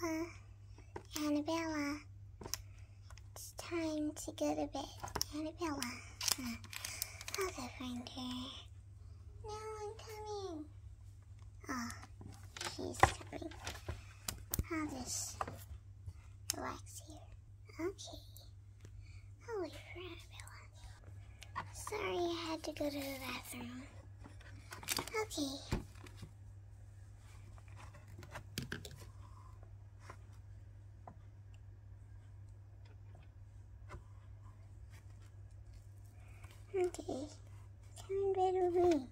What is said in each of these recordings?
Annabella, Annabella, it's time to go to bed. Annabella, I'll go find her. No, I'm coming. Oh, she's coming. I'll just relax here. Okay. I'll wait for Annabella. Sorry I had to go to the bathroom. Okay. Okay. Come in bed with me.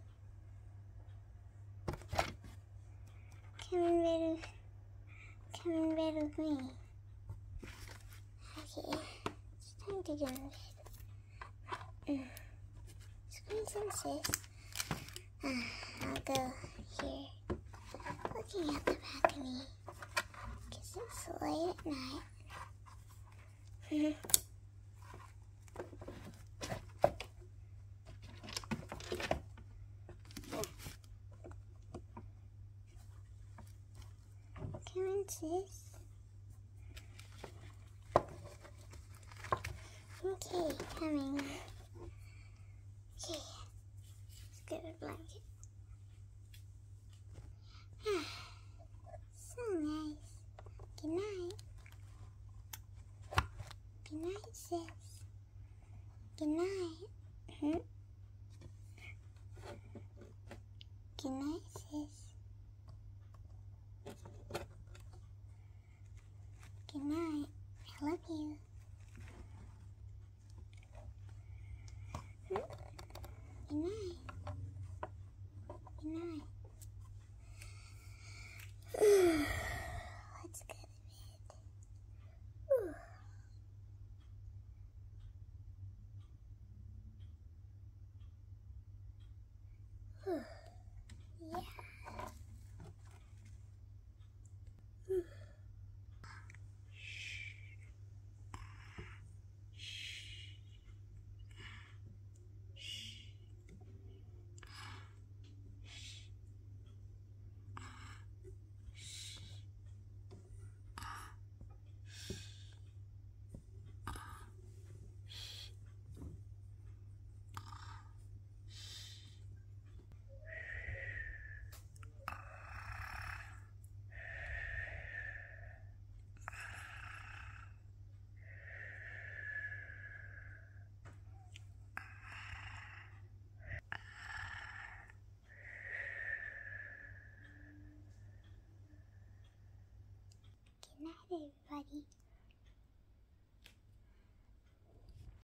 Come in bed with me. Okay. It's time to go in bed. Squeeze and sis. I'll go here. Looking at the balcony. Because it's late at night. Come in, sis. Okay, coming. Okay, let's get a blanket. So nice. Good night. Good night, sis. Good night. Good night, sis. Good night. I love you. Good night. Good night. Let's go to bed. Yeah. Good night, everybody.